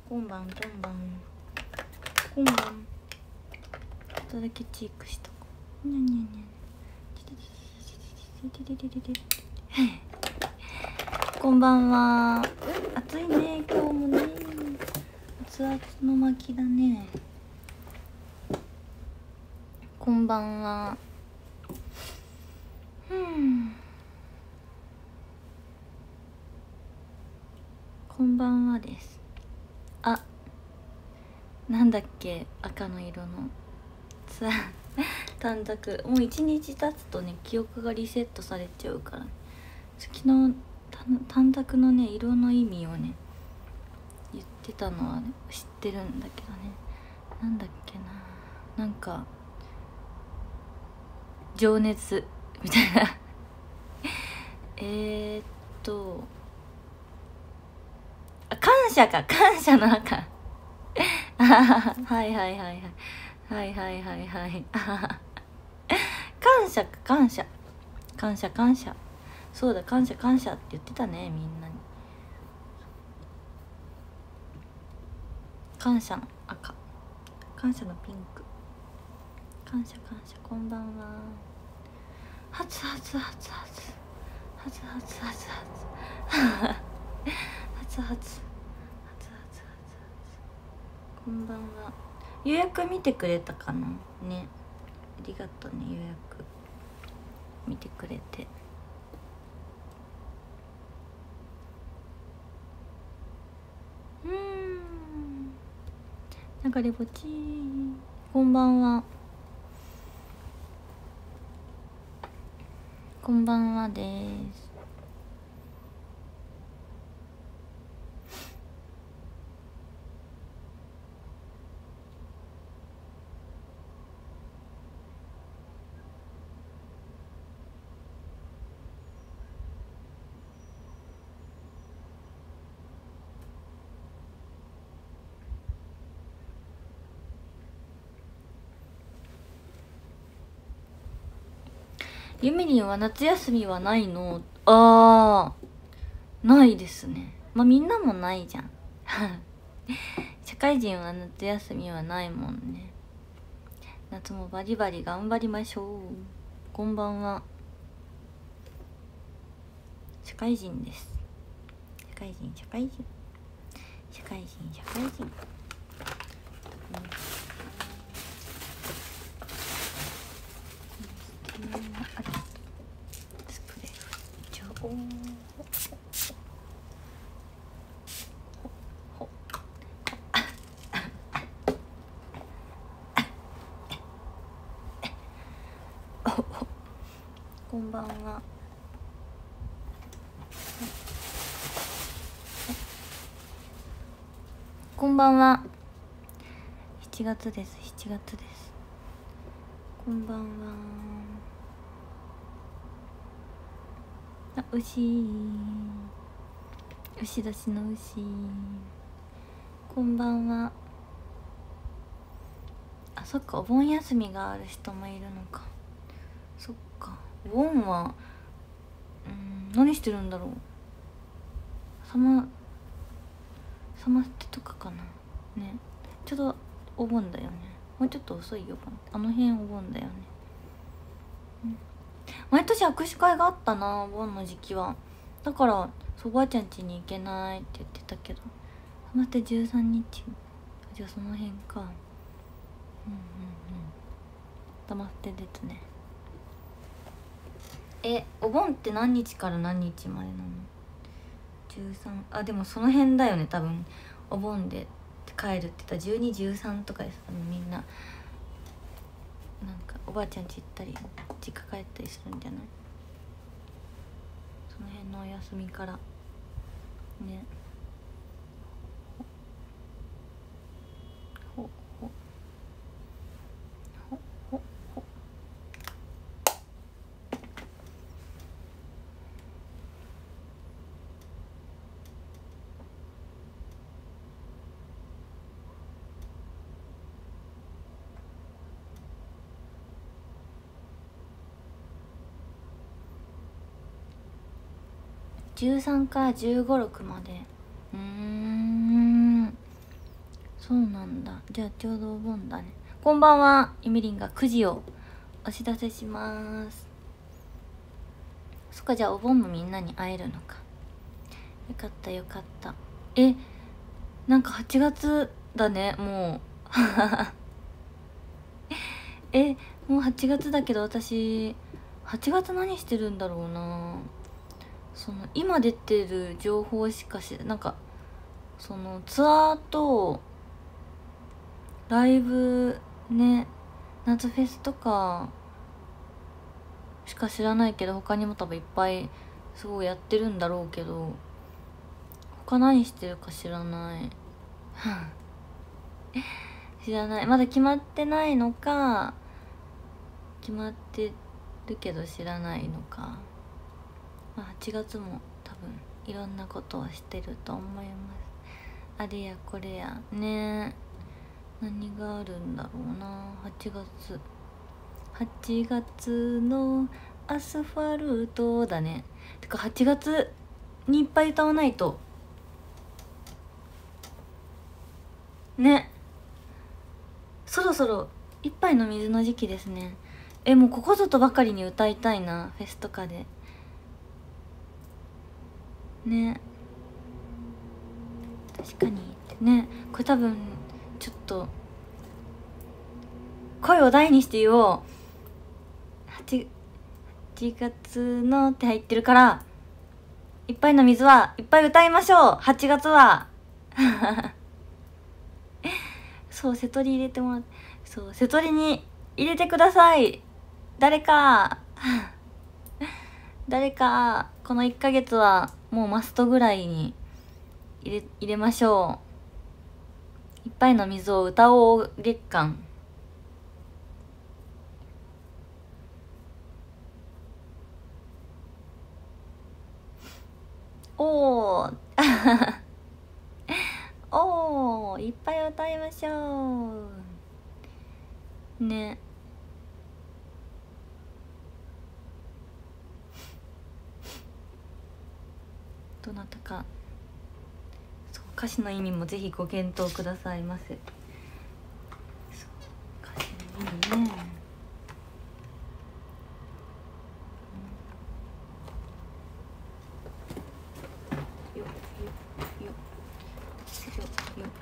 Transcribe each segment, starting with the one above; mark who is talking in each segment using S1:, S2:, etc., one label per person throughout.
S1: 今晩ちょっとだけチークしとこう。にゃにゃにゃこんばんは。暑いね今日もね。熱々の巻きだね。こんばんは。こんばんはです。あ、なんだっけ、赤の色のさ短冊。もう一日経つとね記憶がリセットされちゃうから、昨日短冊のね色の意味をね言ってたのは、ね、知ってるんだけどね、なんだっけな、なんか情熱みたいな感謝か、感謝の赤はいはいはいはいはいはいはいはい感謝か、感謝感謝感謝、そうだ、感謝感謝って言ってたね、みんなに。感謝の赤、感謝のピンク、感謝感謝。こんばんは。初初初初初初初初初初こんばんは。予約見てくれたかなね。ありがとうね、予約見てくれて。流れぼちー。こんばんは。こんばんはです。ゆみりんは夏休みはないの？ないですね。まあみんなもないじゃん社会人は夏休みはないもんね。夏もバリバリ頑張りましょう。こんばんは。社会人です。社会人社会人社会人社会人、スプレーちょこんばんは。こんばんは。7月です、7月です。こんばんは。あ、牛年の牛。こんばんは。あ、そっか、お盆休みがある人もいるのか。そっか、お盆は何してるんだろう。サマステとかかなね。ちょうどお盆だよね。もうちょっと遅いよ、あの辺お盆だよね。毎年握手会があったな、お盆の時期は。だからおばあちゃん家に行けないって言ってたけど、サマステ13日、じゃあその辺か。サマステですね。お盆って何日から何日までなの？13、でもその辺だよね多分。お盆で帰るって言ったら12、13とかです。みんななんかおばあちゃん家行ったり実家帰ったりするんじゃない？その辺のお休みからね。ほほほほほ。13から15、16まで。 そうなんだ。じゃあちょうどお盆だね。こんばんは。ゆみりんが9時をお知らせします。そっか、じゃあお盆もみんなに会えるのか。よかったよかった。なんか8月だね、もうもう8月だけど、私8月何してるんだろうな。今出てる情報しかなんかツアーとライブね、夏フェスとかしか知らないけど、他にも多分いっぱいすごいやってるんだろうけど、他何してるか知らない知らない。まだ決まってないのか、決まってるけど知らないのか。8月も多分いろんなことをしてると思います。あれやこれやね。何があるんだろうな。8月のアスファルトだね。てか8月にいっぱい歌わないとね。そろそろ一杯の水の時期ですね。もうここぞとばかりに歌いたいな、フェスとかでね。確かにね。これ多分ちょっと声を大にして言おう。8月のって入ってるから、いっぱいの水はいっぱい歌いましょう、8月はそう、瀬戸り入れてもらって、そう、瀬戸りに入れてください。誰かこの1ヶ月はもうマストぐらいに入れましょう。いっぱいの水を歌おう月間。おーおー、いっぱい歌いましょうね。どなたか、そう、歌詞の意味もぜひご検討くださいませ。そう、歌詞の意味ね。よよよよよよよ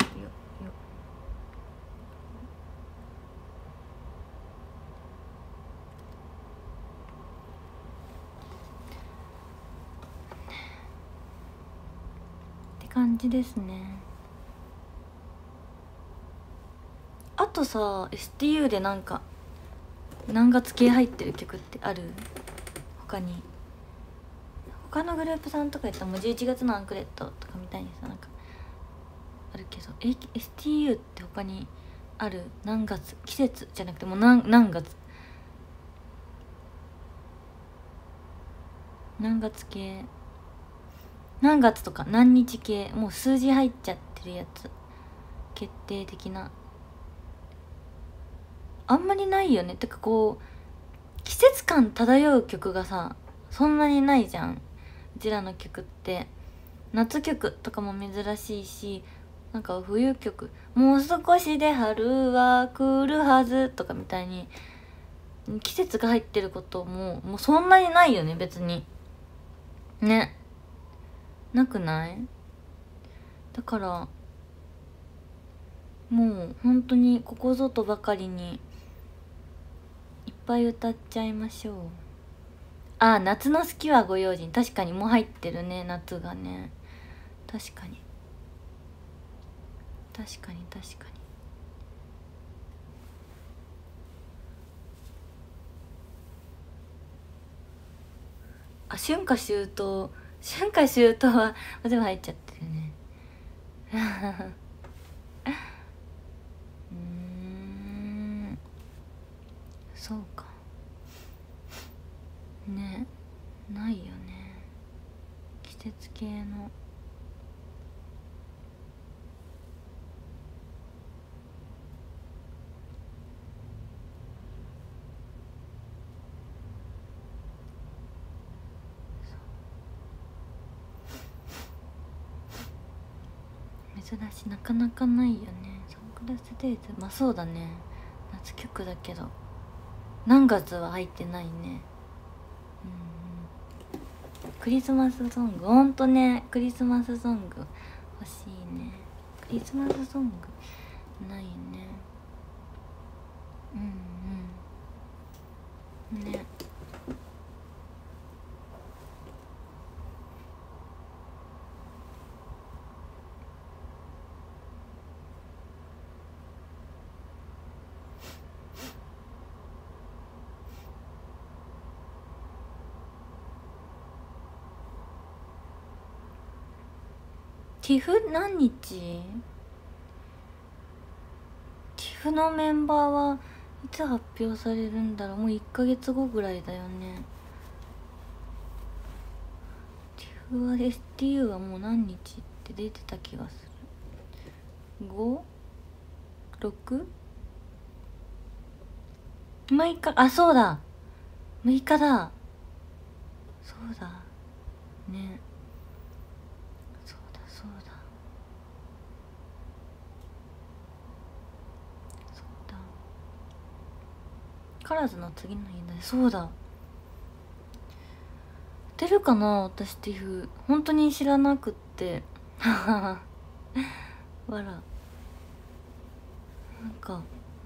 S1: って感じですね。あとさ、 STU でなんか何月系入ってる曲ってある？他に他のグループさんとかやったらもう11月のアンクレットとかみたいにさ、なんかあるけど、STU って他にある？何月、季節じゃなくてもう何月、何月系、何月とか何日系、もう数字入っちゃってるやつ、決定的な。あんまりないよね。てかこう季節感漂う曲がさ、そんなにないじゃん、うちらの曲って。夏曲とかも珍しいし、なんか冬曲、もう少しで春は来るはずとかみたいに季節が入ってることもうそんなにないよね、別にね。なくない？だからもう本当にここぞとばかりにいっぱい歌っちゃいましょう。夏の好きはご用心、確かにもう入ってるね、夏がね。確かに確かに確かに。春夏秋冬、春夏秋冬は全部入っちゃってるねそうかね。ないよね、季節系の。珍しい、なかなかないよね、 クラスデイズ、まあそうだね、夏曲だけど何月は入ってないね。クリスマスソング、ほんとね、クリスマスソング欲しいね。クリスマスソングないね。ね。ティフ何日？ティフのメンバーはいつ発表されるんだろう。もう1ヶ月後ぐらいだよね。ティフは STU はもう何日って出てた気がする。 5?6? 6日、あ、そうだ、6日だ。そうだね、そうだそうだそうだ、カラーズの次の日だ。そうだ、出るかな私。ティフ本当に知らなくってわら、なんか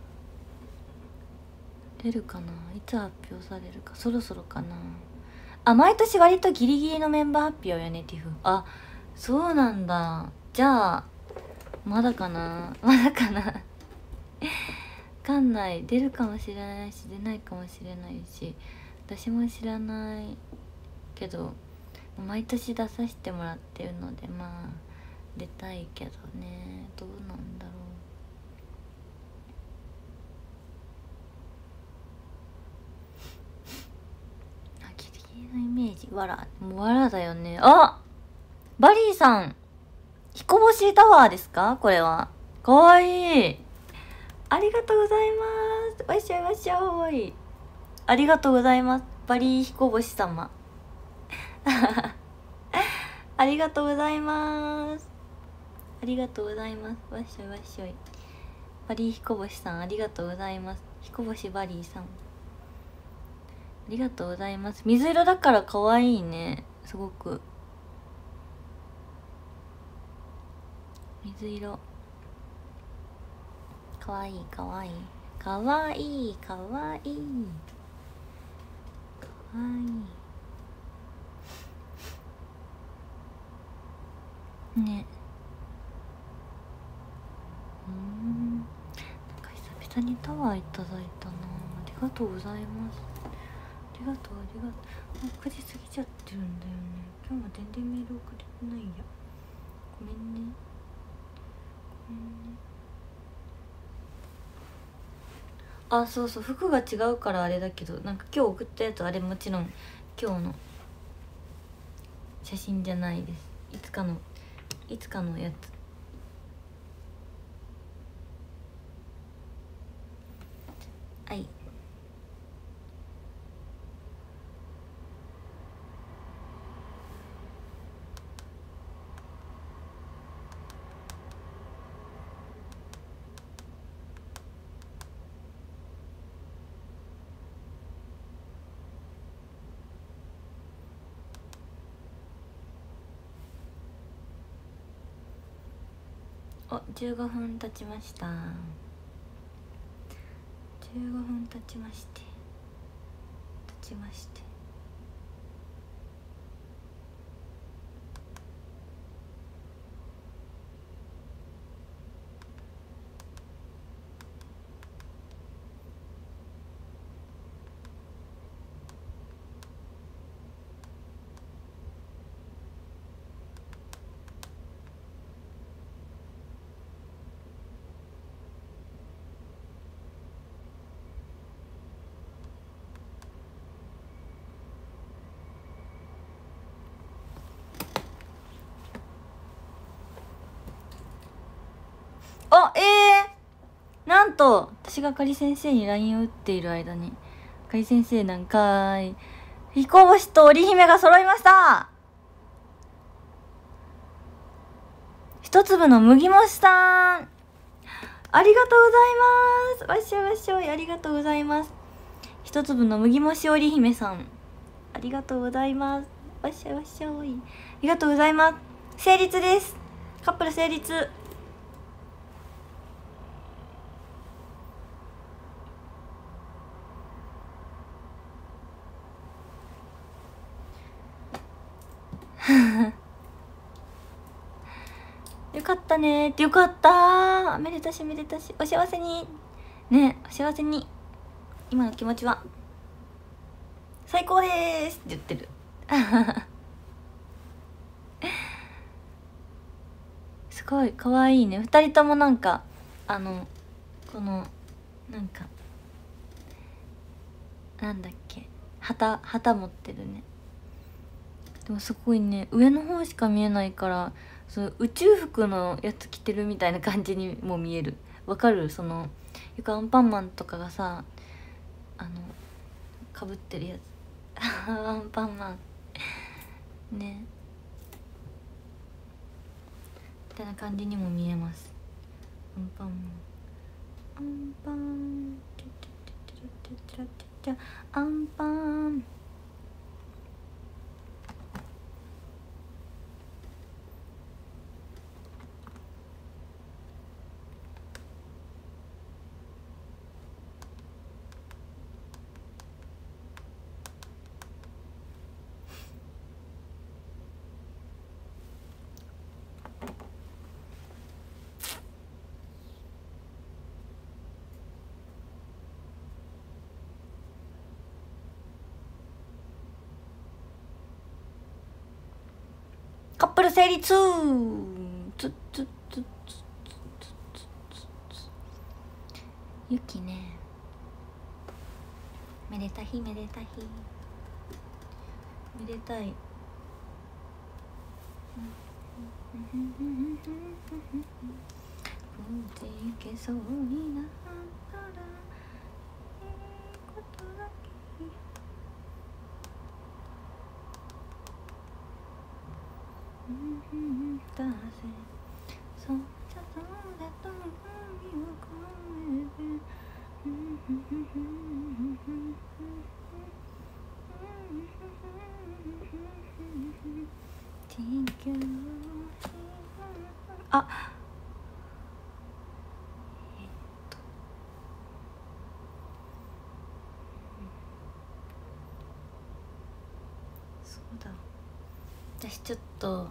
S1: 出るかな、いつ発表されるか、そろそろかな。あ、毎年割とギリギリのメンバー発表よね、ティフ。あ、そうなんだ。じゃあまだかな、まだかなわかんない。出るかもしれないし出ないかもしれないし、私も知らないけど毎年出させてもらってるので、まあ出たいけどね、どうなんだろう。ギリギリのイメージ、わら、もうわらだよね。あ、バリーさん、彦星タワーですか？これはかわいい。ありがとうございます。わっしょいわっしょい。ありがとうございます、バリー彦星様ありがとうございます。ありがとうございます。わっしょいわっしょい。バリー彦星さんありがとうございます。彦星バリーさんありがとうございます。水色だから可愛いね、すごく。水色かわいいかわいいかわいいかわいいかわいいね。なんか久々にタワーいただいたな。ありがとうございます。ありがとうありがとう。もう9時過ぎちゃってるんだよね。今日も全然メール送れてないや。ごめんねごめんね。あ、そうそう、服が違うからあれだけど、なんか今日送ったやつ、あれもちろん今日の写真じゃないです。いつかのやつ。はい。お、15分経ちました。15分経ちましてあ、なんと私があかり先生に LINE を打っている間に、あかり先生なんかーい、彦星と織姫が揃いました。一粒の麦もしさん、 ありがとうございます。わっしょいわっしょい、ありがとうございます。一粒の麦もしおり姫さん、ありがとうございます。わっしょいわっしょい、ありがとうございます。成立です。カップル成立。よかったねーって、よかったー、めでたしめでたし、お幸せにね、お幸せに。今の気持ちは最高でーすって言ってる。すごい可愛いね、二人とも。なんかこのなんかなんだっけ、旗持ってるね。でもすごいね、上の方しか見えないから、その宇宙服のやつ着てるみたいな感じにも見える。わかる？そのよくアンパンマンとかがさ、かぶってるやつ。アンパンマンね、みたいな感じにも見えます。アンパンマン、アンパン、アンパン。カップル成立。ゆきね、めでた日めでた日めでたい。風いけそうになったらいいことだけだぜ、そうじゃそうだと海を越えて地球、あ、そうだ、私ちょっと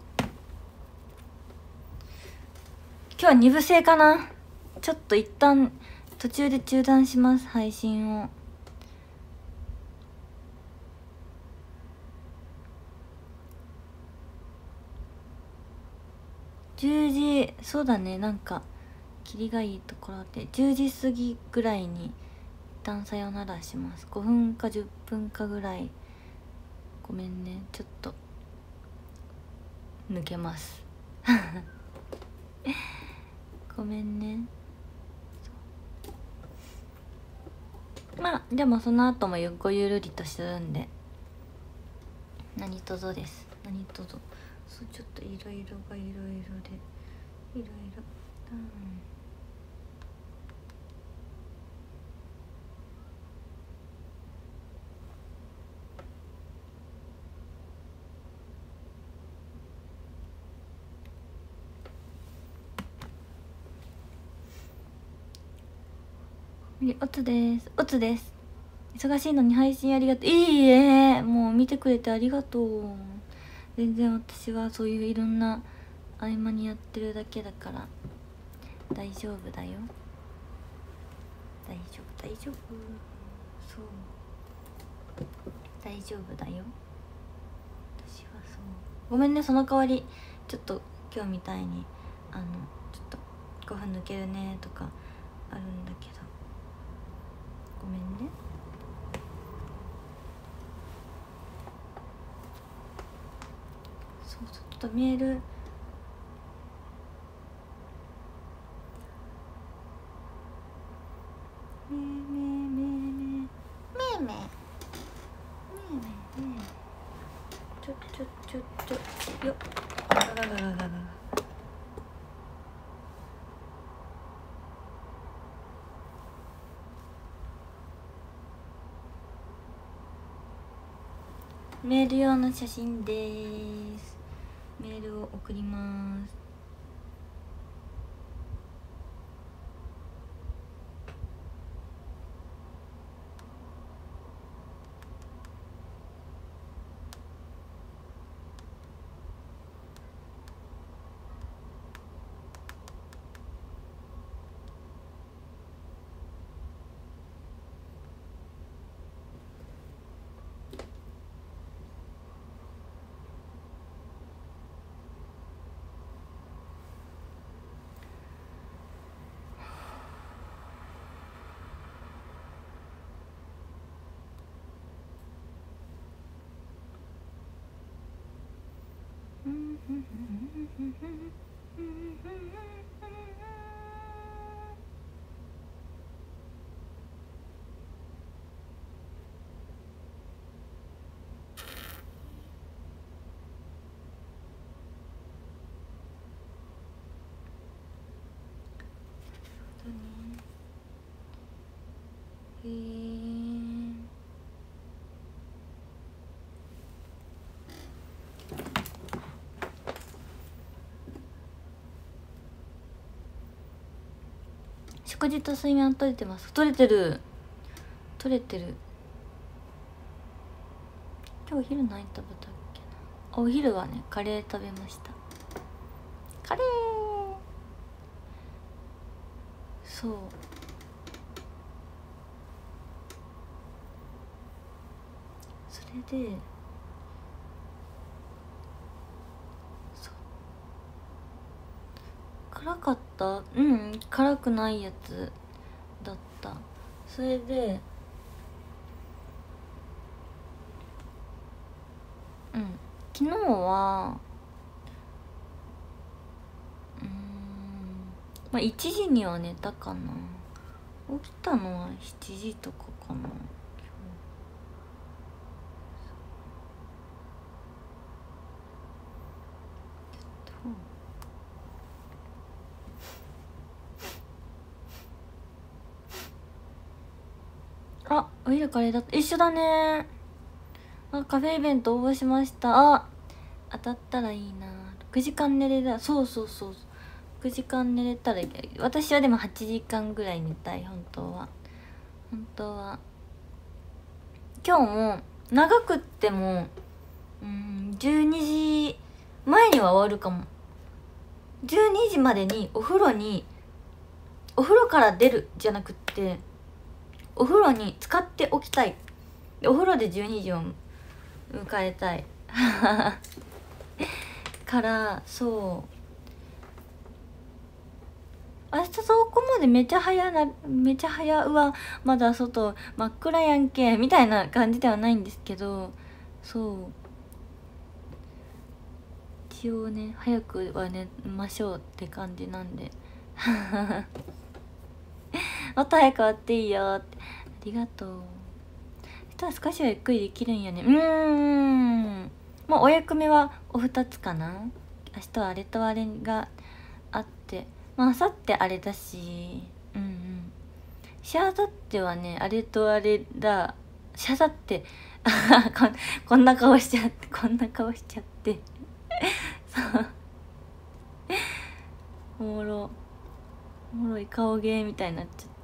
S1: 今日は2部制かな。ちょっと一旦途中で中断します、配信を。10時、そうだね、なんか霧がいいところで10時過ぎぐらいに一旦さよならします。5分か10分かぐらい、ごめんね、ちょっと抜けます。ごめんね。まあでもその後もごゆるりとするんで何とぞです、何とぞ。そう、ちょっといろいろがいろいろでいろいろ、おつです、おつです。忙しいのに配信ありがとう。いいえ、もう見てくれてありがとう。全然私はそういういろんな合間にやってるだけだから大丈夫だよ、大丈夫大丈夫、そう大丈夫だよ、私はそう。ごめんね、その代わりちょっと今日みたいにちょっと5分抜けるねとかあるんだけど、ごめんね。そうそう、ちょっとメールめめめめめめめめちょよっ、ガガガガガガ。 メール用の写真です。メールを送ります。食事と睡眠は取れてます。取れてる取れてる。今日お昼何食べたっけな。お昼はねカレー食べました。カレー。そうそれで辛かった？うん、辛くないやつだった。それで昨日はまあ1時には寝たかな。起きたのは7時とかかな。あ、お昼カレーだった。一緒だね。あ、カフェイベント応募しました。あ、当たったらいいな。6時間寝れた。そう6時間寝れたらいい。私はでも8時間ぐらい寝たい。本当は今日も長くっても12時前には終わるかも。12時までにお風呂から出るじゃなくってお風呂に浸かっておきたい。お風呂で12時を迎えたいから明日そこまでめちゃ早うわまだ外真っ暗やんけみたいな感じではないんですけど、一応ね早くは寝ましょうって感じなんでもっと早く終わっていいよって。ありがとう。そしたら少しはゆっくりできるんやね。もうお役目はお二つかな。明日はあれとあれがあって、まあ明後日あれだし、しあさってはねあれとあれだ。しあさってこんな顔しちゃってそうおもろい顔芸みたいになっちゃった。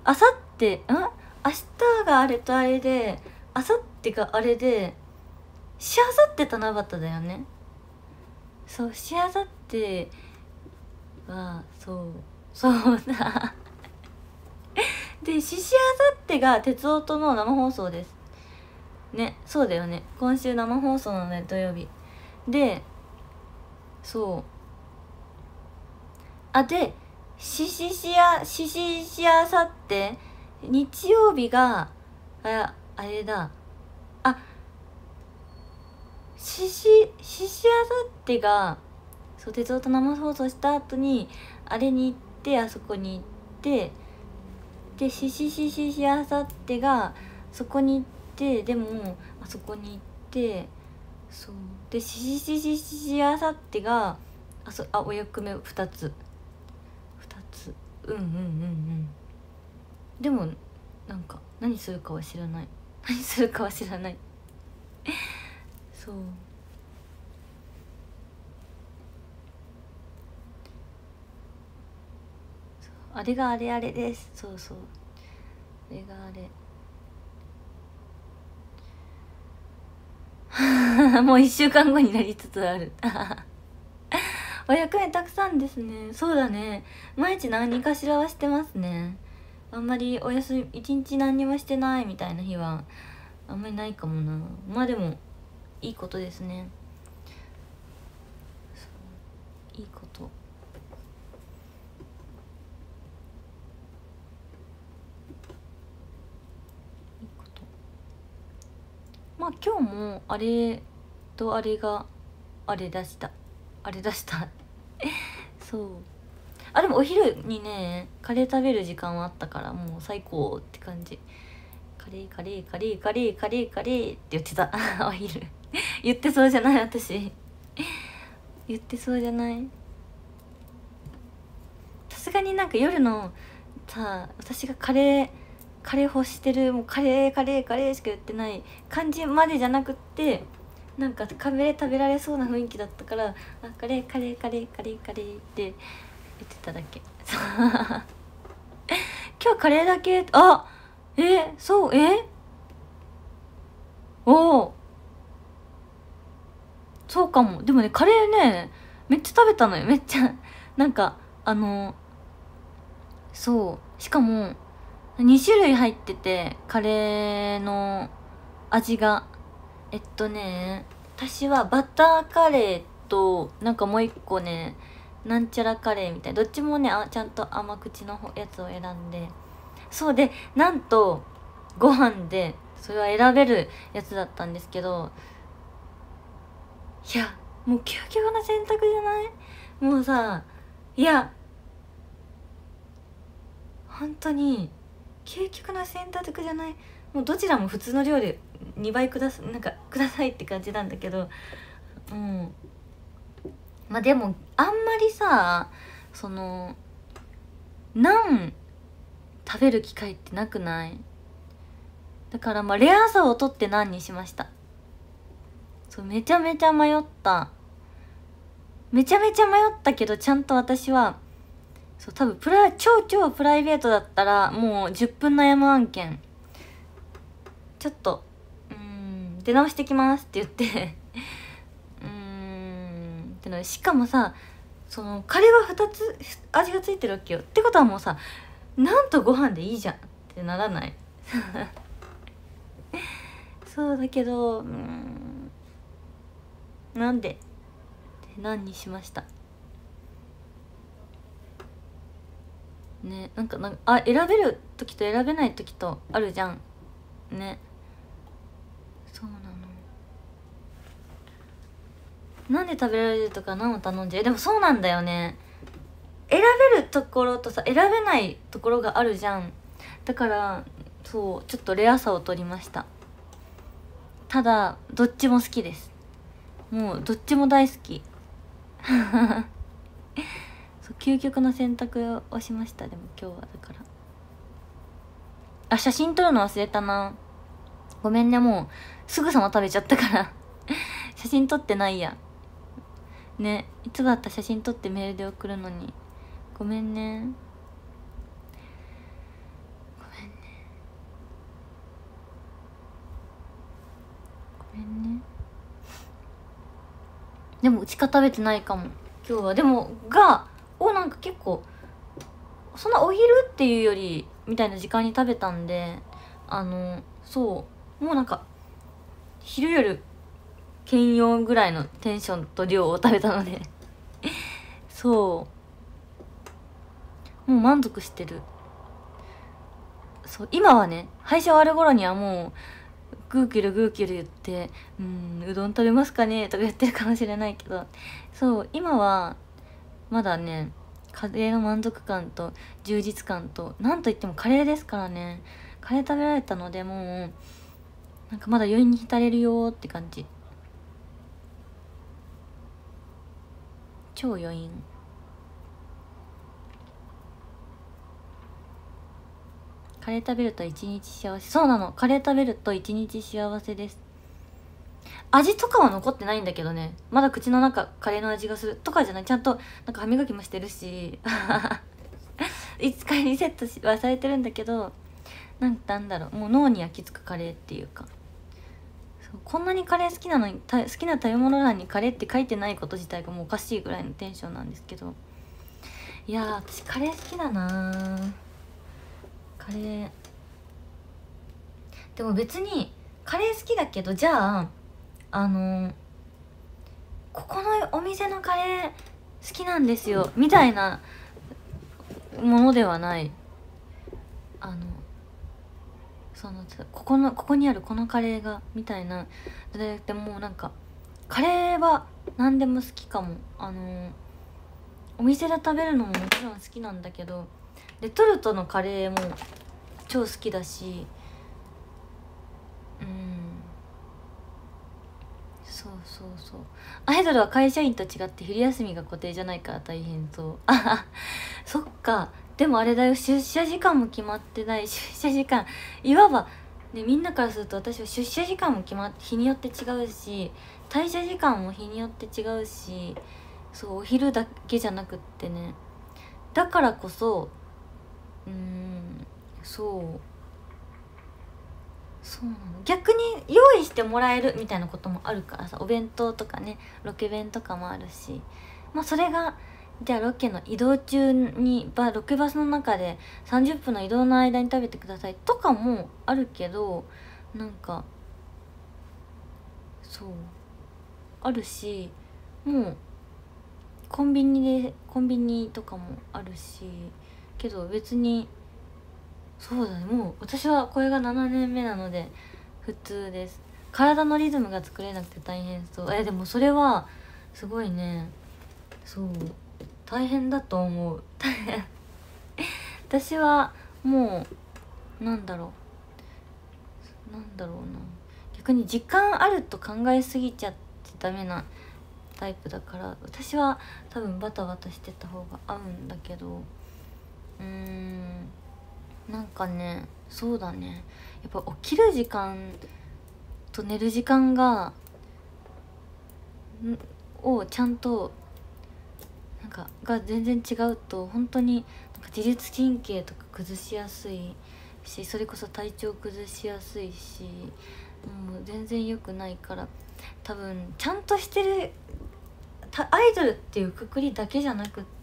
S1: あさって明日があれとあれであさってがあれでしあさって七夕だよね。そうしあさってはそうだでしあさってが鉄オタの生放送ですね。そうだよね。今週生放送なので土曜日ででしあさって日曜日があれだ。しあさってが鉄オタ生放送した後にあれに行ってあそこに行ってでしあさってがそこに行ってでもあそこに行ってでしあさってがお役目2つでもなんか何するかは知らないそうあれがあれあれです。そうそう、あれがあれもう1週間後になりつつあるお役目たくさんですね。そうだね、毎日何かしらはしてますね。あんまりお休み一日何にもしてないみたいな日はあんまりないかもな。まあでもいいことですね。いいこと。いいこと。まあ今日もあれとあれがあれ出したそう。あ、でもお昼にねカレー食べる時間はあったからもう最高って感じ。カレーカレーカレーカレーカレーカレーって言ってたお昼言ってそうじゃない？私言ってそうじゃない？さすがになんか夜のさ、私がカレー欲してる、もうカレーカレーカレーしか言ってない感じまでじゃなくって、なんかカレー食べられそうな雰囲気だったから、あ、カレーカレーカレーカレーカレーって言ってただけ今日カレーだけ、あ、そう、おお、そうかも。でもね、カレーねめっちゃ食べたのよ。めっちゃなんかそうしかも2種類入ってて、カレーの味が私はバターカレーとなんかもう一個ね、なんちゃらカレーみたいな、どっちもねちゃんと甘口のやつを選んで、そうで、なんとご飯でそれは選べるやつだったんですけど、いやもう究極な選択じゃない？もうさ、いや本当に究極な選択じゃない？もうどちらも普通の量で2倍くださいって感じなんだけど、まあでもあんまりさ、そのナン食べる機会ってなくない？だからまあレアさを取ってナンにしました。そう、めちゃめちゃ迷ったけど、ちゃんと私はそう多分超プライベートだったらもう10分悩む案件、ちょっと出直してきますって言ってってので、しかもさ、そのカレーは2つ味がついてるわけよ。ってことはもうさ、なんとご飯でいいじゃんってならないそうだけどなんで何にしましたね。なんか選べる時と選べない時とあるじゃんね。そうなの。なんで食べられるとか何を頼んじゃう。でもそうなんだよね、選べるところとさ選べないところがあるじゃん。だからそうちょっとレアさを取りました。ただどっちも好きです。もうどっちも大好きそう究極の選択をしました。でも今日はだから写真撮るの忘れたな。ごめんね、もうすぐさま食べちゃったから写真撮ってないやね。いつもだったら写真撮ってメールで送るのに、ごめんね。でもうちか食べてないかも今日は。でもなんか結構そんなお昼っていうよりみたいな時間に食べたんで、そうもうなんか昼夜兼用ぐらいのテンションと量を食べたのでそうもう満足してる。そう今はね、配信終わる頃にはもうグーキル言ってうどん食べますかねとか言ってるかもしれないけど、そう今はまだね、カレーの満足感と充実感と、なんといってもカレーですからね。カレー食べられたので、もうなんかまだ余韻に浸れるよって感じ。超余韻。カレー食べると一日幸せ。そうなの、カレー食べると一日幸せです。 味とかは残ってないんだけどね、まだ口の中カレーの味がするとかじゃない、ちゃんとなんか歯磨きもしてるしいつかリセットはされてるんだけど、なんだろう、もう脳に焼き付くカレーっていうか、そうこんなにカレー好きなのに好きな食べ物欄にカレーって書いてないこと自体がもうおかしいぐらいのテンションなんですけど、いやー私カレー好きだなー。カレーでも別にカレー好きだけど、じゃあここのお店のカレー好きなんですよみたいなものではない。ここにあるこのカレーがみたいなでもなんかカレーは何でも好きかも。お店で食べるのももちろん好きなんだけど、レトルトのカレーも超好きだし、そうアイドルは会社員と違って昼休みが固定じゃないから大変そう。あそっか。でもあれだよ、出社時間も決まってない。出社時間いわばね、みんなからすると私は出社時間も日によって違うし、退社時間も日によって違うし、そうお昼だけじゃなくってね、だからこそそうなの。逆に用意してもらえるみたいなこともあるからさ、お弁当とかね、ロケ弁とかもあるし、まあそれがじゃあロケの移動中にロケバスの中で30分の移動の間に食べてくださいとかもあるけど、なんかそうあるし、もうコンビニとかもあるし、けど別にそうだね、もう私はこれが7年目なので普通です。体のリズムが作れなくて大変そう。でもそれはすごいね、そう大変だと思う。大変私はもうなんだろうな、逆に時間あると考えすぎちゃってダメなタイプだから、私は多分バタバタしてた方が合うんだけど、なんかね、そうだね、やっぱ起きる時間と寝る時間をちゃんとが全然違うと本当に自律神経とか崩しやすいし、それこそ体調崩しやすいし、もう全然良くないから、多分ちゃんとしてるアイドルっていうくくりだけじゃなくって、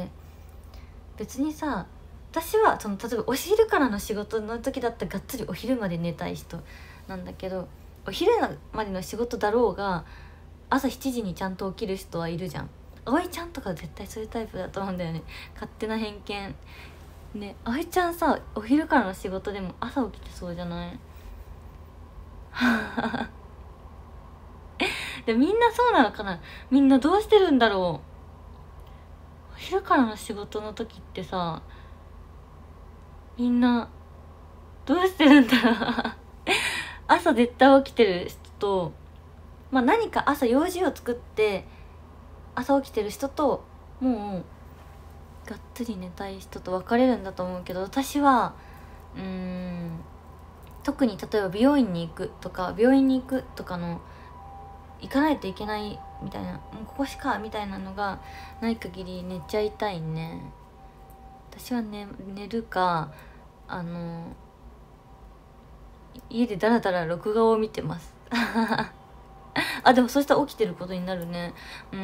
S1: 別にさ、私は例えばお昼からの仕事の時だったらがっつりお昼まで寝たい人なんだけど、お昼までの仕事だろうが朝7時にちゃんと起きる人はいるじゃん。葵ちゃんとか絶対そういうタイプだと思うんだよね。勝手な偏見ね。葵ちゃんさ、お昼からの仕事でも朝起きてそうじゃないでみんなそうなのかな。みんなどうしてるんだろう。お昼からの仕事の時ってさ、みんなどうしてるんだろう朝絶対起きてる人と、何か朝用事を作って朝起きてる人と、もうがっつり寝たい人と分かれるんだと思うけど、私は特に例えば美容院に行くとかの行かないといけないみたいな、もうここしかみたいなのがない限り寝ちゃいたいね。私は、寝るか家でダラダラ録画を見てますでもそしたら起きてることになるね。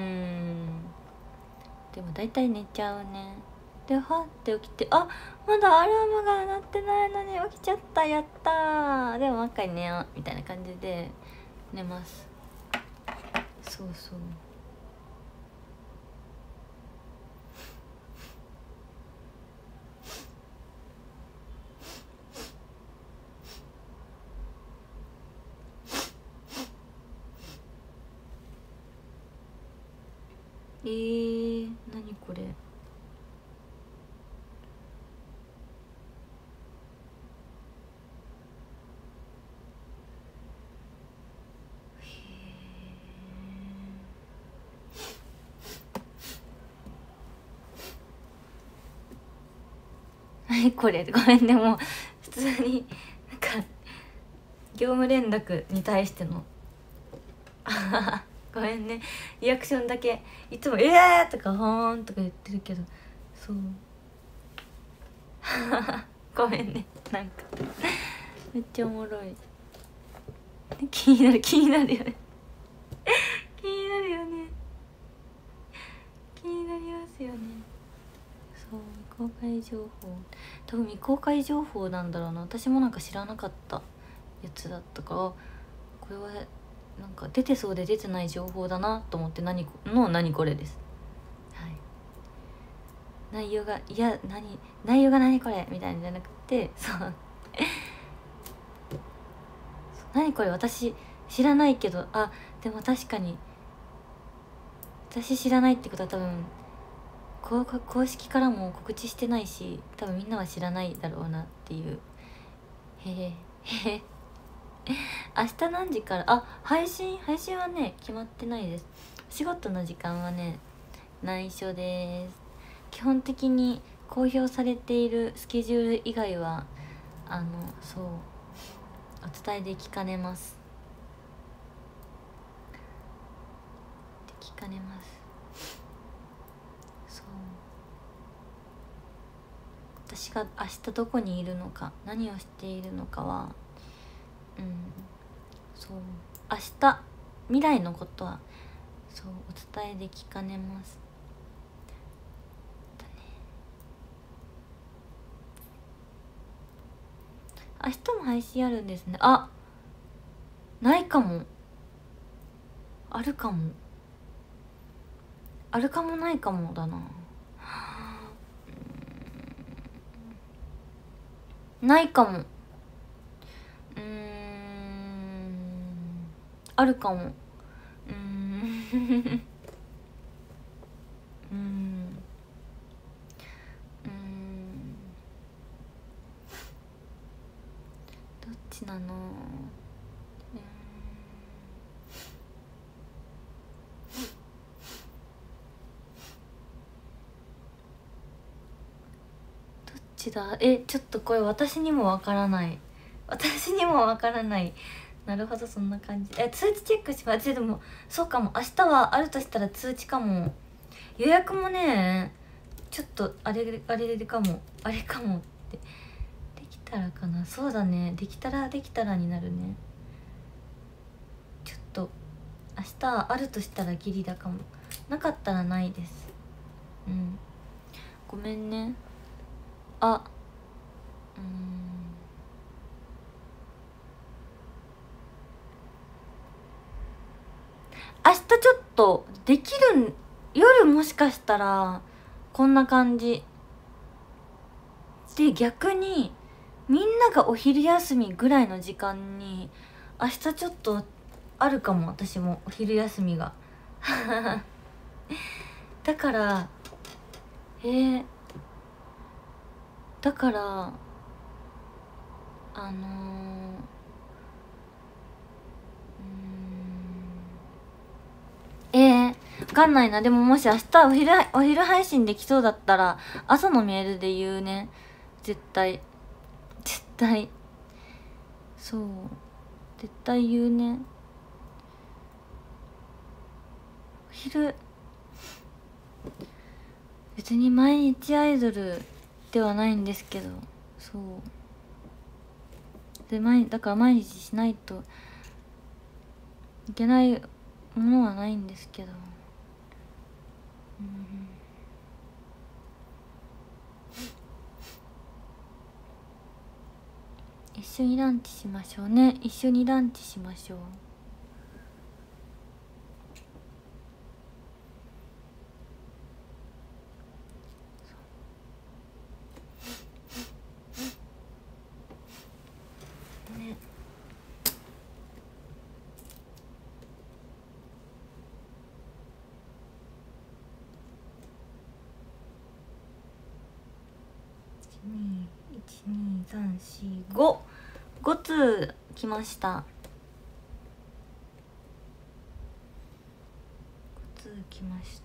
S1: でも大体寝ちゃうね。ではって起きて、まだアラームが鳴ってないのに起きちゃった、やったー、でももう一回寝ようみたいな感じで寝ます。そう何これ。何これ。ごめんね、もう普通に業務連絡に対してのごめんね、リアクションだけいつも「えー!」とか「ほーん」とか言ってるけど、そうごめんね、なんかめっちゃおもろい。気になる気になるよね気になるよね、気になりますよね。そう、未公開情報、多分未公開情報なんだろうな。私もなんか知らなかったやつだったから、これはなんか出てそうで出てない情報だなと思って、何これです。はい、内容が何これみたいなんじゃなくて、そう何これ私知らないけど、あ、でも確かに私知らないってことは多分公式からも告知してないし、多分みんなは知らないだろうなっていう。へえへえ明日何時から、あ、配信はね決まってないです。仕事の時間はね内緒です。基本的に公表されているスケジュール以外はそうお伝えできかねます。できかねます。そう、私が明日どこにいるのか、何をしているのかは、そう明日未来のことはそうお伝えできかねます。明日も配信あるんですね。あ、ないかも。あるかも。あるかもないかもだな。ないかも。あるかも。どっちなの。どっちだ。ちょっとこれ私にもわからない。なるほど、そんな感じ。通知チェックします。でもそうかも、明日はあるとしたら通知かも。予約もねちょっとあれかもってできたらかな。そうだね、できたらになるね。ちょっと明日あるとしたらギリだかも、なかったらないです。ごめんね。明日ちょっとできる夜、もしかしたらこんな感じで、逆にみんながお昼休みぐらいの時間に明日ちょっとあるかも。私もお昼休みがだからだからわかんないな。でももし明日お昼配信できそうだったら朝のメールで言うね。絶対そう絶対言うね。お昼別に毎日アイドルではないんですけど、そうでだから毎日しないといけないものはないんですけど、一緒にランチしましょうね。一緒にランチしましょう。ね、5通来ました。5通来ました。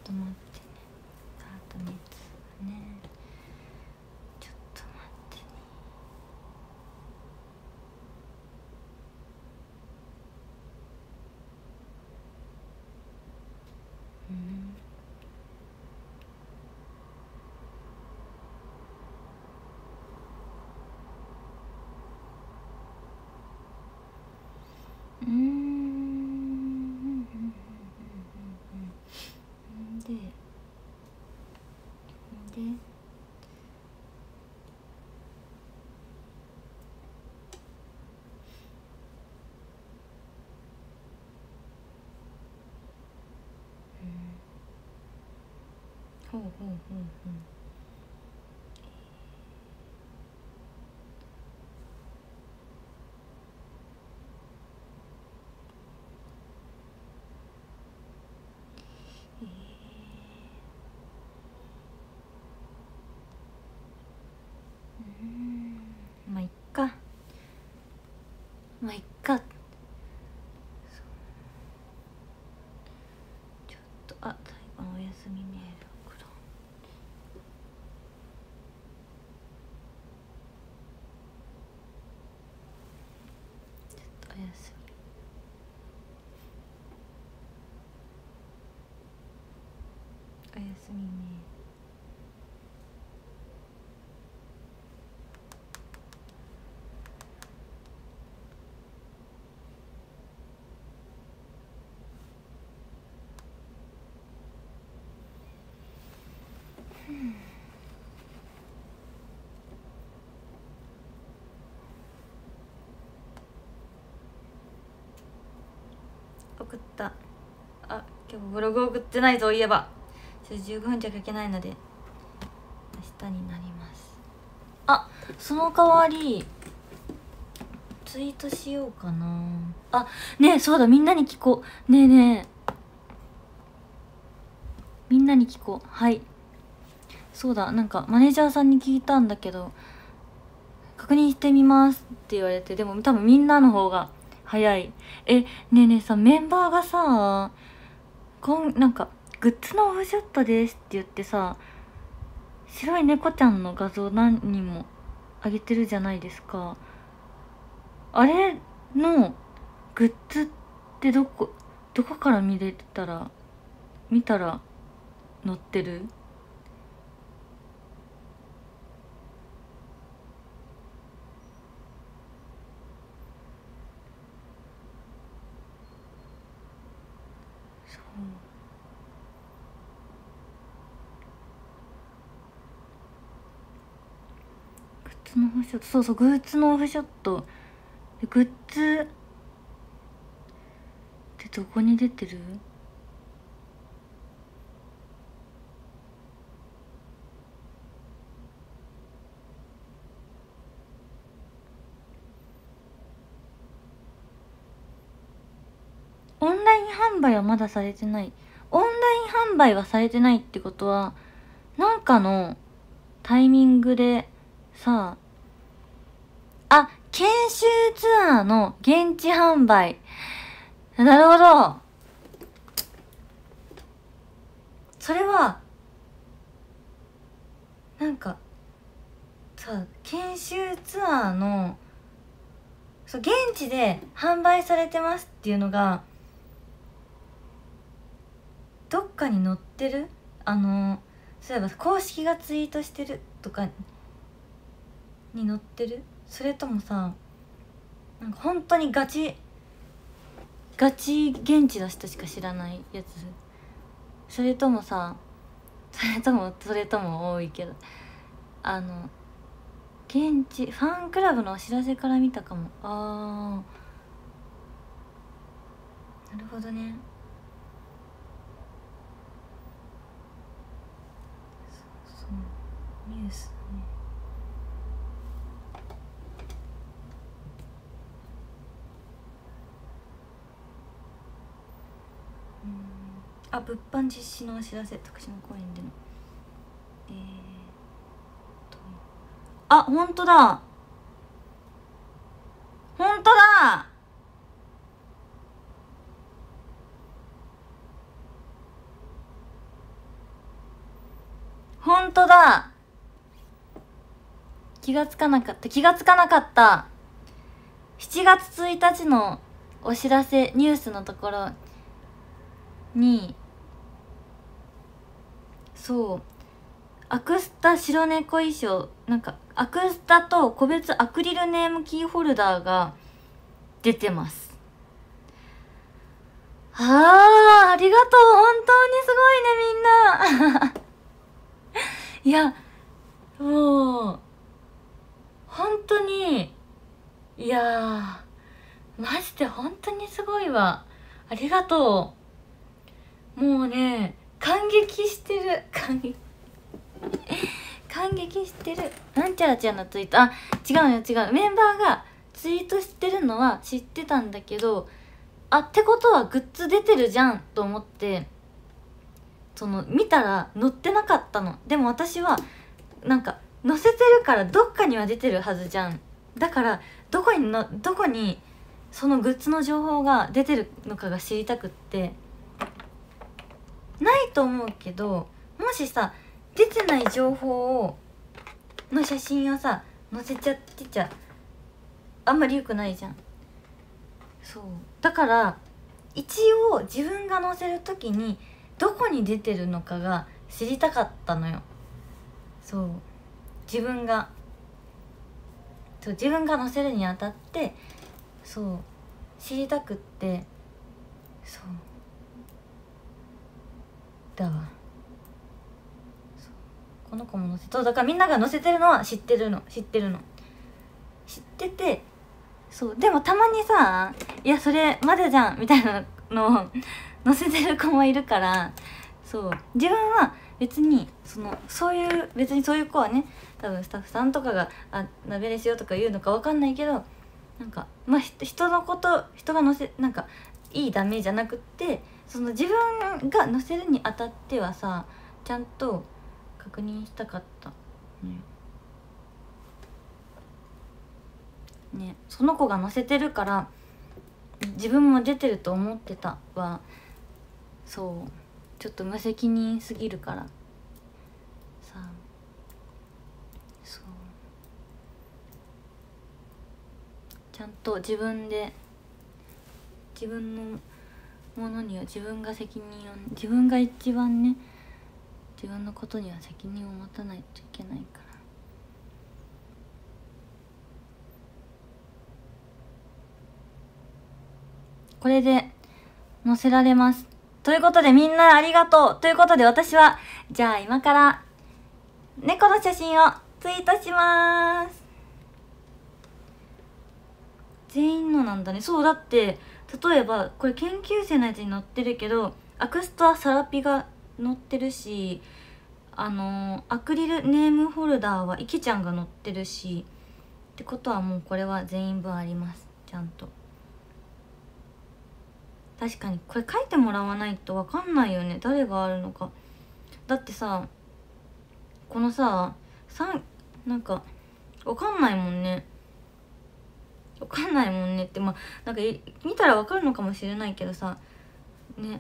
S1: と待ってね。ハート3つね。ちょっと待ってね。でほうほうほうほう。まあいっか、まあいっか。ちょっと最後のお休みメール送ろう。ちょっとお休み。おやすみね。送った。今日ブログ送ってないといえば15分じゃ書けないので明日になります。その代わりツイートしようかな。ねえ、そうだ、みんなに聞こう。ねえねえ、みんなに聞こう。はい、そうだ、なんかマネージャーさんに聞いたんだけど、確認してみますって言われて、でも多分みんなの方が早い。ねえねえさ、メンバーがさ、なんかグッズのオフショットですって言ってさ、白い猫ちゃんの画像何人もあげてるじゃないですか。あれのグッズってどこから見たら載ってる？そう、グッズのオフショット、そうグッズのオフショット。グッズってどこに出てる？オンライン販売はまだされてない。オンライン販売はされてないってことは、なんかのタイミングでさ、研修ツアーの現地販売。なるほど。それはなんかさ、研修ツアーの現地で販売されてますっていうのがどっかに載ってる？そういえば公式がツイートしてるとかに載ってる？それともさ、なんか本当にガチ現地の人しか知らないやつ？それとも多いけど、現地ファンクラブのお知らせから見たかも。なるほどね。そうニュースね。物販実施のお知らせ、徳島公園での本当だ、本当だ。 ほんとだ、気がつかなかった。7月1日のお知らせニュースのところに、そう、アクスタ白猫衣装、なんかアクスタと個別アクリルネームキーホルダーが出てます。ありがとう、本当にすごいねみんな。いや、もう本当に、いやー、マジで本当にすごいわ。ありがとう。もうね、感激してる。感激してる。なんちゃらちゃんのツイート、あ、違うよ違う、メンバーがツイートしてるのは知ってたんだけど、あってことはグッズ出てるじゃんと思って、その見たら載ってなかったの。でも私はなんか載せてるからどっかには出てるはずじゃん。だからどこにそのグッズの情報が出てるのかが知りたくって、ないと思うけど、もしさ出てない情報の写真をさ載せちゃってちゃあんまり良くないじゃん。そうだから一応自分が載せる時にどこに出てるのかが知りたかったのよ。そう自分が載せるにあたって、そう知りたくって、そうだわ。そうこの子も載せと、だからみんなが載せてるのは知ってて、そうでもたまにさ、いやそれまだじゃんみたいなのを載せてる子もいるから、そう自分は別にそういう子はね、多分スタッフさんとかがナベレしようとか言うのか分かんないけど、なんかまあ人が載せなんかいいダメじゃなくって、その自分が載せるにあたってはさ、ちゃんと確認したかったね。その子が載せてるから自分も出てると思ってたは、そうちょっと無責任すぎるからさ、そうちゃんと自分のものには自分が自分が一番ね、自分のことには責任を持たないといけないから。これで載せられます。ということでみんなありがとう。ということで私はじゃあ今から猫の写真をツイートします。全員のなんだね。そうだって、例えばこれ研究生のやつに載ってるけど、アクスタサラピが載ってるし、アクリルネームホルダーは池ちゃんが載ってるし、ってことはもうこれは全員分あります。ちゃんと。確かにこれ書いてもらわないと分かんないよね、誰があるのか。だってさ、このさなんか分かんないもんね。ってまあなんか見たら分かるのかもしれないけどさ、ね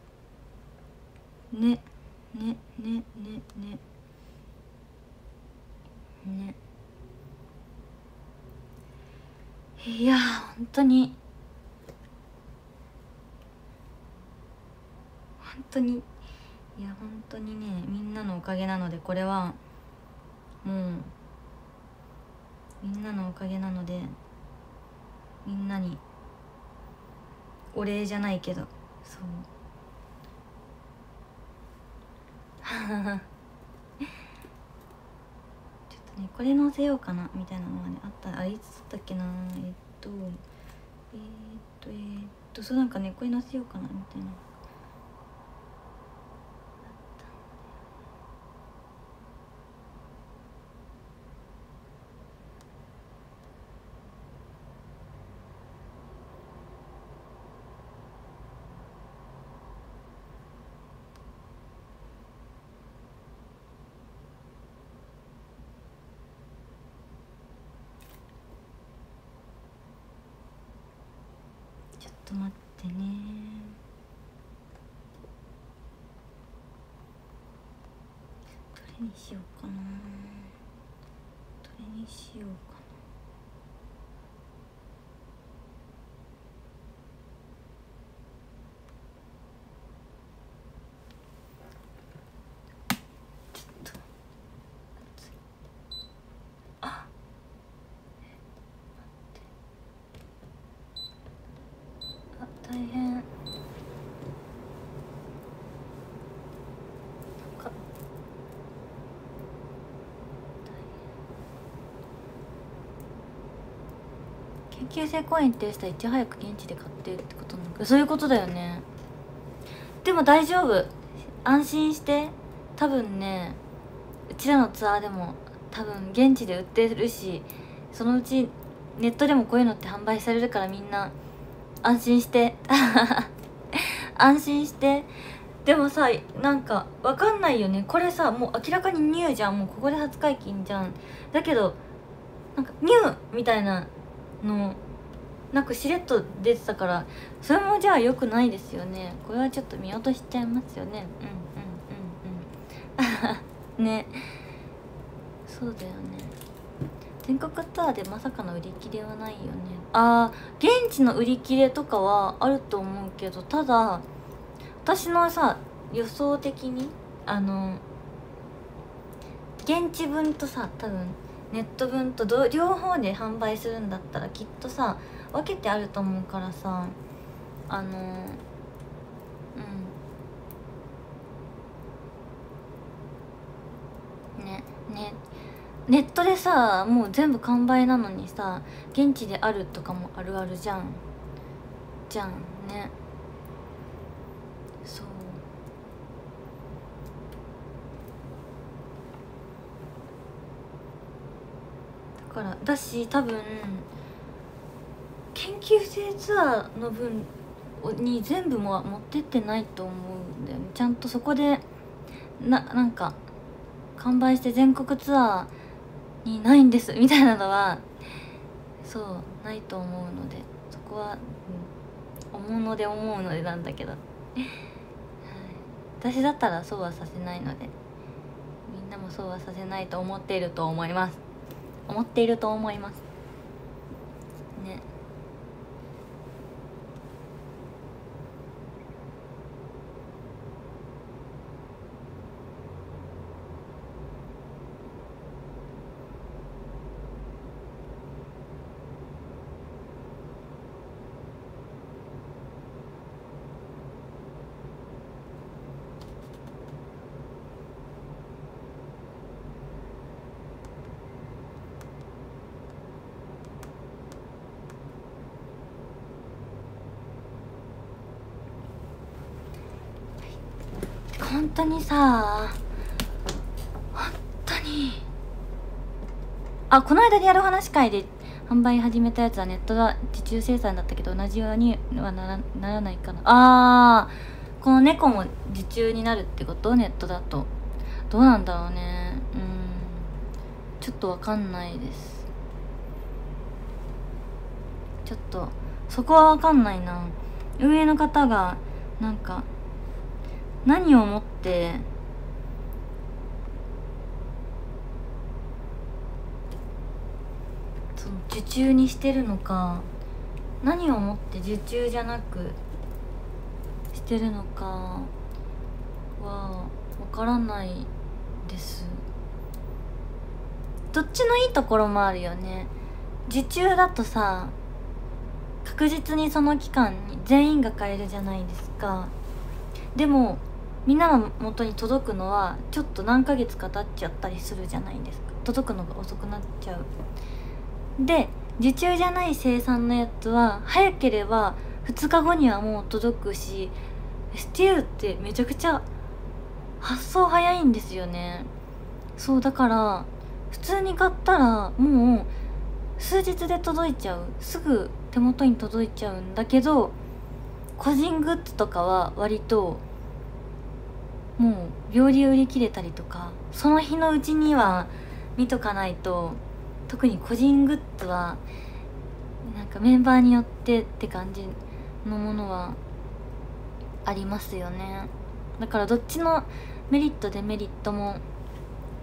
S1: いや本当にいや本当にね、みんなのおかげなので、これはもうみんなのおかげなので、みんなにお礼じゃないけど、そうちょっとね、これ載せようかなみたいなのがねあった。あれいつだったっけな、そうなんかね、これ載せようかなみたいな。ちょっと待ってね。どれにしようかな。どれにしようかな。ちょっと熱い。あ、大変。なんか研究生コインってしたらいち早く現地で買ってってことなのか。そういうことだよね。でも大丈夫、安心して。多分ね、うちらのツアーでも多分現地で売ってるし、そのうちネットでもこういうのって販売されるから、みんな安心して安心して。でもさ、なんかわかんないよね、これさ、もう明らかにニューじゃん。もうここで初解禁じゃん。だけどなんかニューみたいなのなんかしれっと出てたから、それもじゃあ良くないですよね。これはちょっと見落としちゃいますよね。ね、そうだよね。全国ツアーでまさかの売り切れはないよね。あー、現地の売り切れとかはあると思うけど、ただ私のさ予想的に現地分とさ、多分ネット分と両方で販売するんだったらきっとさ分けてあると思うからさ、ネットでさもう全部完売なのにさ、現地であるとかもあるあるじゃんね。そうだからだし、多分研究生ツアーの分に全部も持ってってないと思うんだよね。ちゃんとそこでなんか完売して全国ツアーにないんですみたいなのはそうないと思うので、そこは、思うのでなんだけど私だったらそうはさせないので、みんなもそうはさせないと思っていると思いますね。本当にさ、本当にこの間リアル話会で販売始めたやつはネットが受注生産だったけど、同じようにはならないかな。この猫も受注になるってこと？ネットだとどうなんだろうね。ちょっとわかんないです。ちょっとそこはわかんないな。運営の方がなんか何をもってその受注にしてるのか、何をもって受注じゃなくしてるのかはわからないです。どっちのいいところもあるよね。受注だとさ、確実にその期間に全員が買えるじゃないですか。でもみんなの元に届くのはちょっと何ヶ月か経っちゃったりするじゃないですか。届くのが遅くなっちゃう。で受注じゃない生産のやつは早ければ2日後にはもう届くし、STU ってめちゃくちゃ発送早いんですよね。そうだから普通に買ったらもう数日で届いちゃう、すぐ手元に届いちゃうんだけど、個人グッズとかは割ともう秒で売り切れたりとか、その日のうちには見とかないと。特に個人グッズはなんかメンバーによってって感じのものはありますよね。だからどっちのメリットデメリットも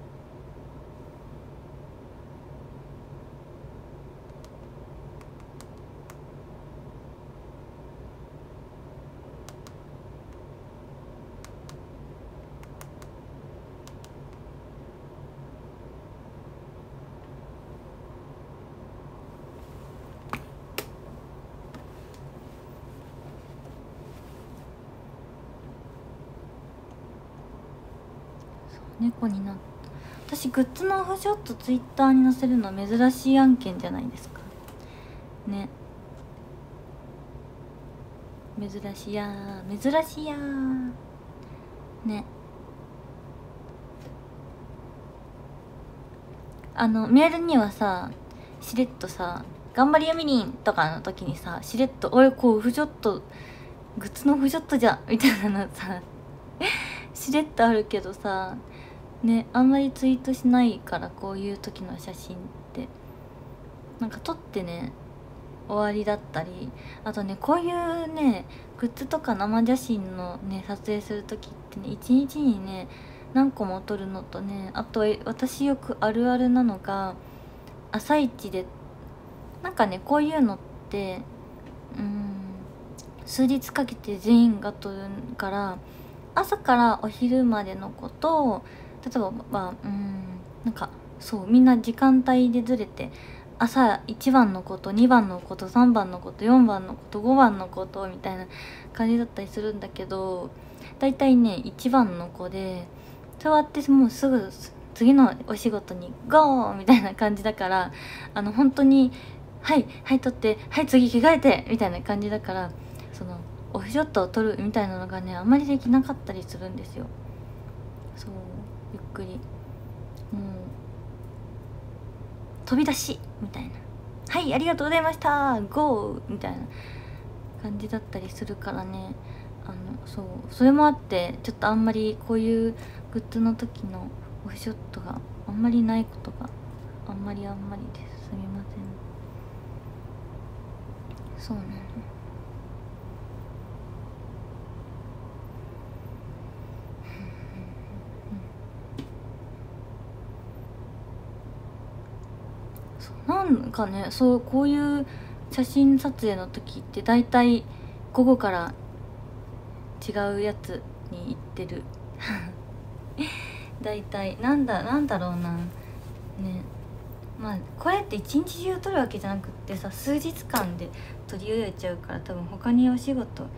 S1: 猫になった。私グッズのオフショットツイッターに載せるの珍しい案件じゃないですかね。珍しやー珍しやーね。メールにはさしれっとさ「頑張りよみりん」とかの時にさしれっと「おいこうオフショットグッズのオフショットじゃん」みたいなのさしれっとあるけどさね、あんまりツイートしないから、こういう時の写真ってなんか撮ってね終わりだったり、あとねこういうねグッズとか生写真のね撮影する時ってね一日にね何個も撮るのとね、あと私よくあるあるなのが朝一でなんかねこういうのって数日かけて全員が撮るから朝からお昼までのこと例えばなんかそうみんな時間帯でずれて朝1番のこと2番のこと3番のこと4番のこと5番のことみたいな感じだったりするんだけど、だいたいね1番の子でそうやってもうすぐ次のお仕事にゴーみたいな感じだから、本当にはいはい撮ってはい次着替えてみたいな感じだから、そのオフショットを撮るみたいなのがねあんまりできなかったりするんですよ。そうゆっくりもう飛び出しみたいな「はいありがとうございましたゴー!」みたいな感じだったりするからね、そうそれもあってちょっとあんまりこういうグッズの時のオフショットがあんまりないことがあんまりです。すみません。そうなの。なんかねそうこういう写真撮影の時って大体午後から違うやつに行ってる大体なんだろうなね。まあこれって一日中撮るわけじゃなくってさ数日間で撮り終えちゃうから多分他にお仕事入れれるんだろうね。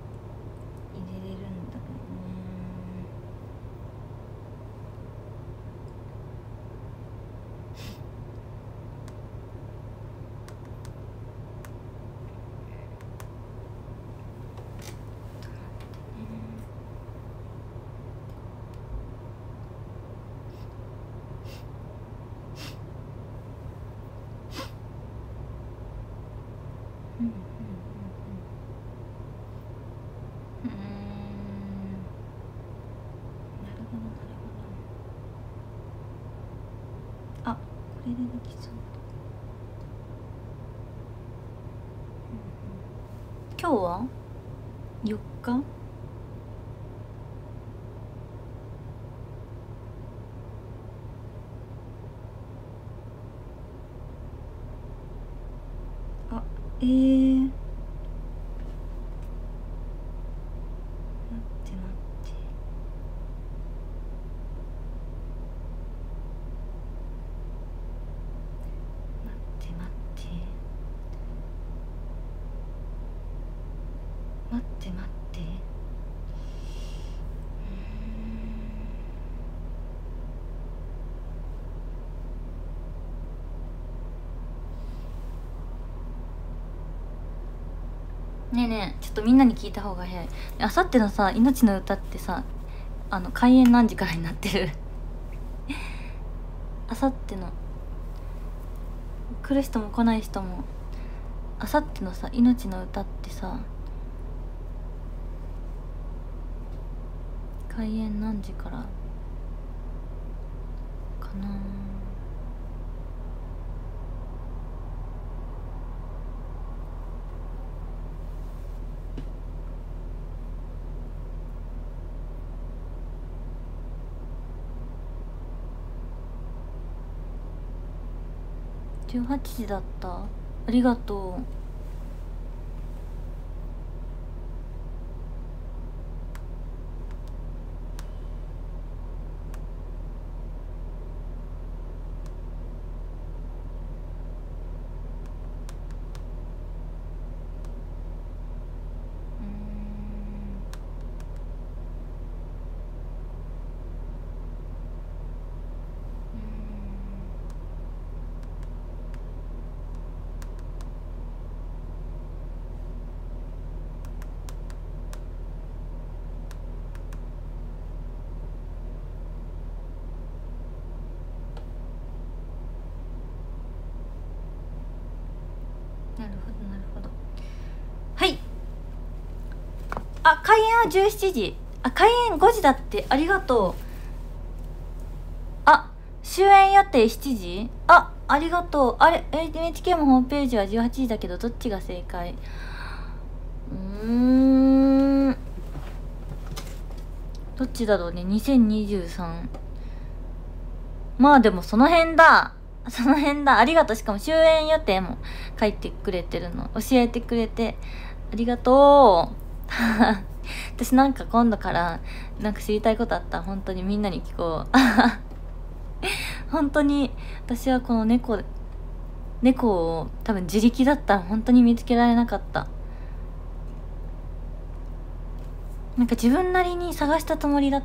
S1: あ、これでできそう。今日は4日？あ、待ってねえねえちょっとみんなに聞いた方が早い。あさってのさ命の歌ってさ開演何時からになってるあさっての来る人も来ない人もあさってのさ命の歌ってさ開演何時からかな。18時だった。ありがとう。 あ、開演は17時。あ、開演5時だって。ありがとう。あ、終演予定7時。ありがとう。あれ NHK もホームページは18時だけど、どっちが正解？どっちだろうね。2023。まあでもその辺だ。ありがとう。しかも終演予定も書いてくれてるの。教えてくれてありがとう。私なんか今度からなんか知りたいことあったら本当にみんなに聞こう。本当に私はこの猫を多分自力だったら本当に見つけられなかった。なんか自分なりに探したつもりだった。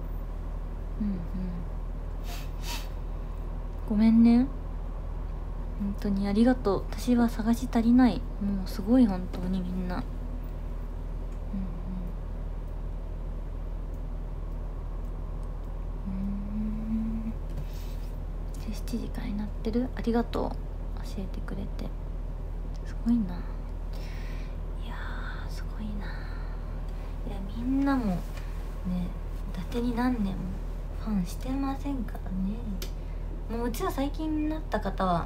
S1: ごめんね、本当にありがとう。私は探し足りない。もうすごい本当にみんな。7時からになってる。ありがとう、教えてくれて。すごいな。いやーすごいな。いやみんなもね、伊達に何年もファンしてませんからね。もううちは最近になった方は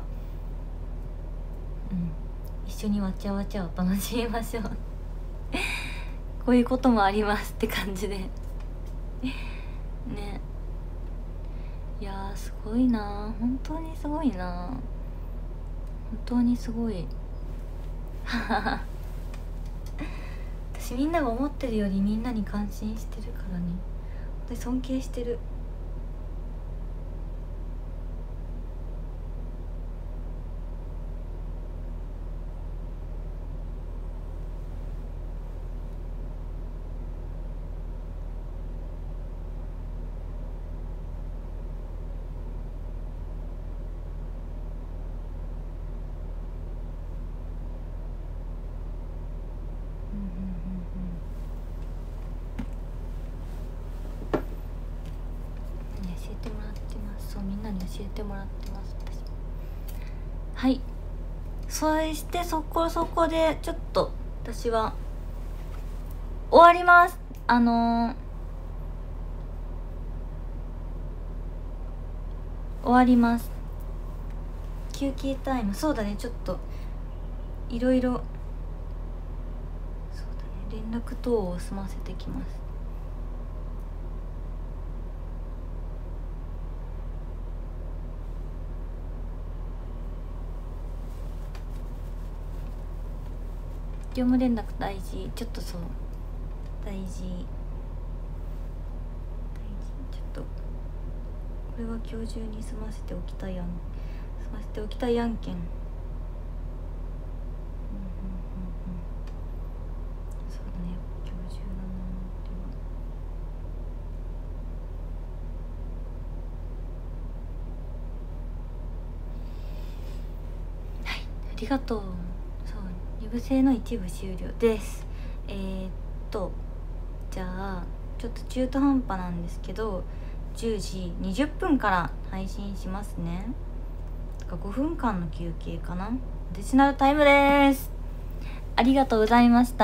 S1: 一緒にわちゃわちゃを楽しみましょう。こういうこともありますって感じでね。いやーすごいな、本当にすごいな、本当にすごい。私みんなが思ってるよりみんなに感心してるからね、私尊敬してる。みんなに教えてもらってます、私。はい、そしてそこでちょっと私は終わります。終わります。休憩タイム。そうだね、ちょっといろいろ、そうだね、連絡等を済ませてきます。業務連絡大事。ちょっとそう大事ちょっとこれは今日中に済ませておきたい案件。そうだね、今日中だなっては。はい、ありがとう。2部制の一部終了です。じゃあちょっと中途半端なんですけど、10時20分から配信しますね。5分間の休憩かな。アディショナルタイムです。ありがとうございました。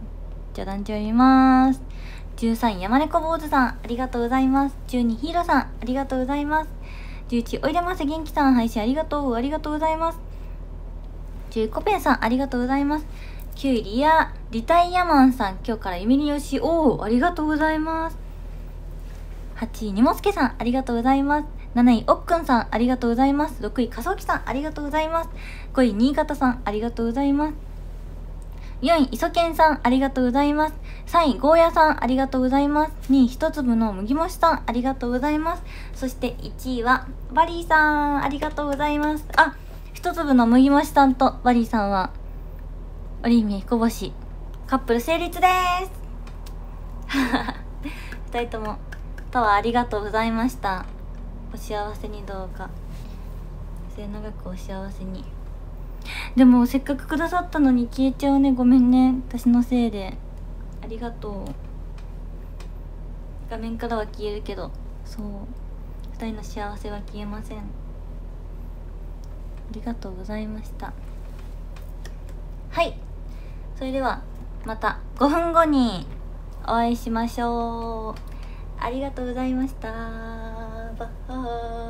S1: じゃあ団長読みます。13山猫坊主さん、ありがとうございます。12ヒーローさん、ありがとうございます。11おいでませ元気さん、配信ありがとうございます。10コペンさん、ありがとうございます。9リタイアマンさん、今日から弓によし、ありがとうございます。8位にもすけさん、ありがとうございます。7位おっくんさん、ありがとうございます。6位かそうきさん、ありがとうございます。5位新潟さん、ありがとうございます。4位いそけんさん、ありがとうございます。3位ゴーヤさん、ありがとうございます。2位一粒の麦もしさん、ありがとうございます。そして1位はバリーさん、ありがとうございます。一粒の麦もしさんとバリーさんは織姫彦星カップル成立です。2人ともタワーありがとうございました。お幸せにどうか末永くお幸せに。でもせっかくくださったのに消えちゃうね。ごめんね、私のせいで。ありがとう。画面からは消えるけど、そう2人の幸せは消えません。ありがとうございました。はい、それではまた5分後にお会いしましょう。ありがとうございました。バイバーイ。